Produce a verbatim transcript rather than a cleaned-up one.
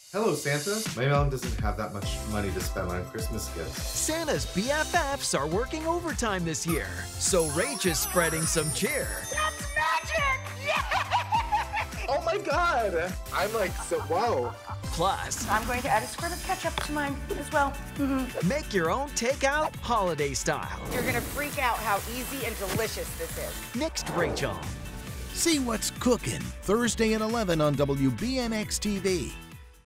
Hello, Santa. My mom doesn't have that much money to spend on Christmas gifts. Santa's B F Fs are working overtime this year, so Rach is spreading some cheer. That's magic! Yeah! Oh my god! I'm like, so, whoa. Plus, I'm going to add a squirt of ketchup to mine as well. Mm-hmm. make your own takeout holiday style. You're gonna freak out how easy and delicious this is. Next, Rachel. See what's cooking Thursday at eleven on W B N X T V.